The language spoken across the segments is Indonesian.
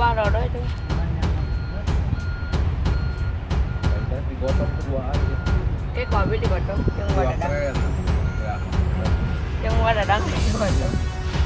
apa rodo itu? Digotong kedua aja. Kopi digotong, yang wadah dadang. Ya. Yang wadah dadang digotong.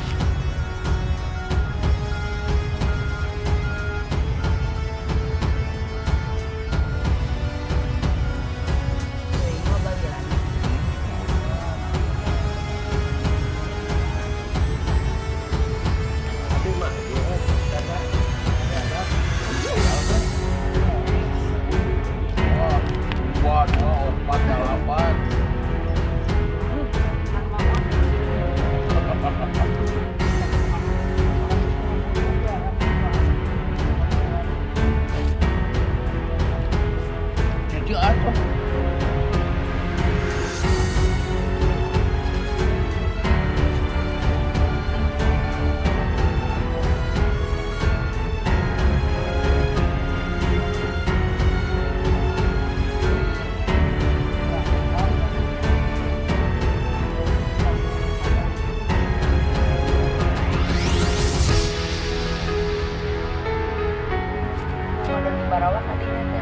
Barawak tadi nanti.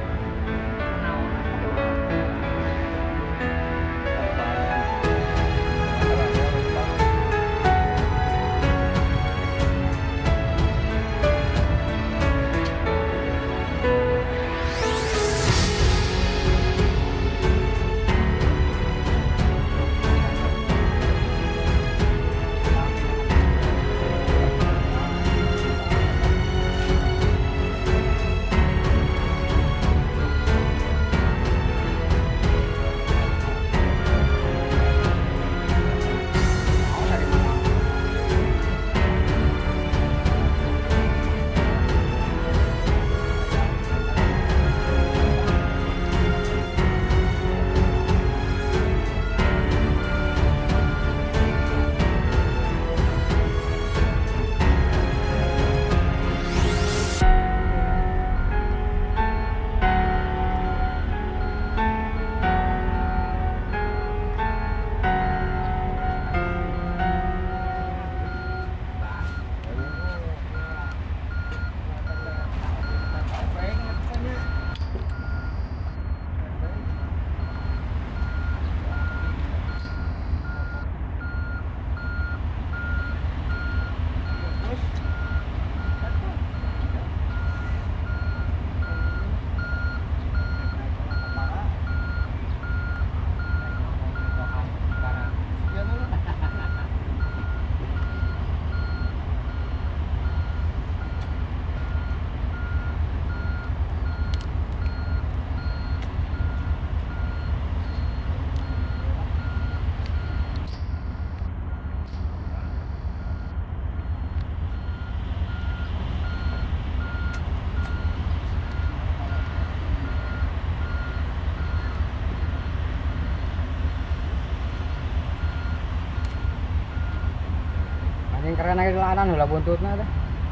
Karena kelanan ulah buntutna teh.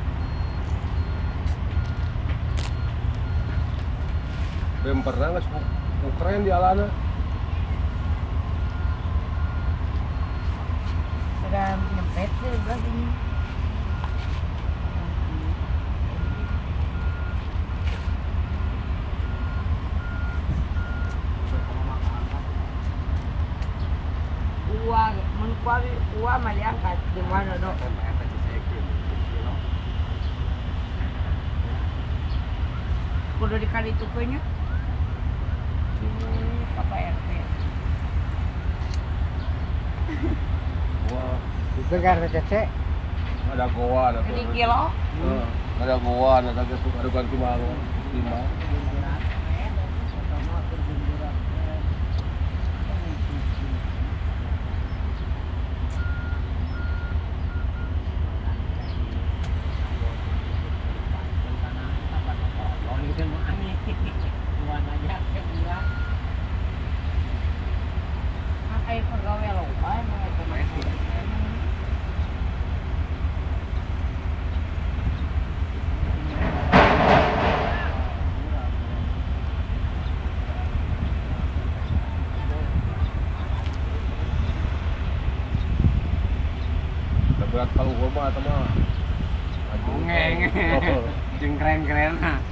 Bemperna geus keren di alana. Sudah nyempet sih belas ini. Uang maliangkat di mana dok? Kudu dikali tukunya. Apa RT? Wah, Itu kan recece. ada goa ada. Jadi kilo? Ada goa ada gitu ada ganti malu. Timbang. Jeung keren-keren.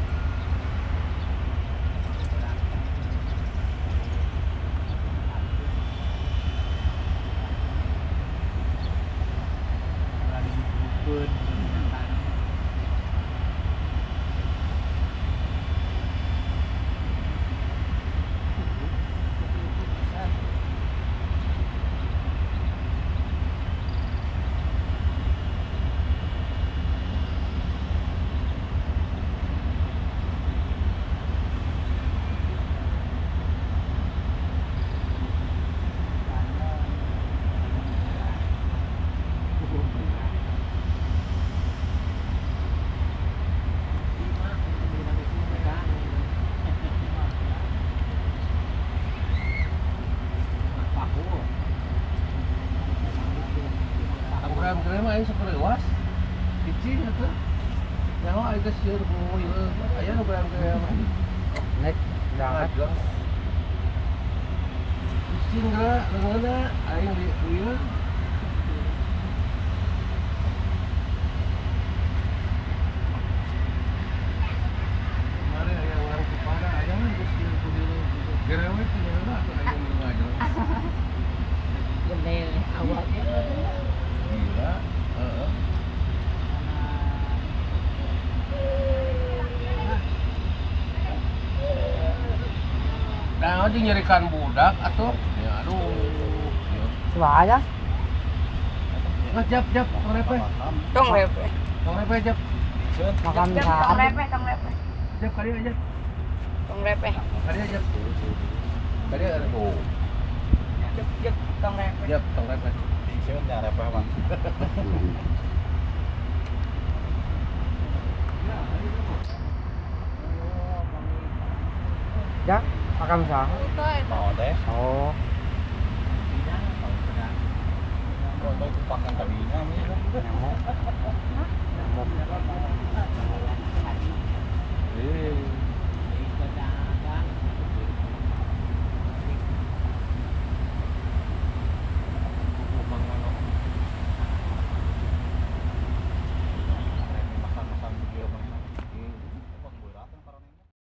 Keren mah aing sok leuwas. Hiji atuh. Nyaho aing geus sieun ku ieu. Aya nu keren mah. Nek jangan. Cing geura leungeunna aing di ieu. Kemarin aya warung kepada aya mah geus sieun ku dieu. Gerewet tinggalna atuh aing mah aja. Gede awalnya. Gila. Heeh. Nah, aja nyerikan budak atuh. Ya aduh. Coba aja. Jap, tong repe. Tong lepe. Tong repe jap. Makan Tong saham. lepe, tong lepe. Jap kali aja. Tong lepe. Kali aja. Kali ada tuh. Jep, tong lepe. Jap, tong repe. Sieun nya repe mah. Ya, makan saham. Itu Oh teh. Oh.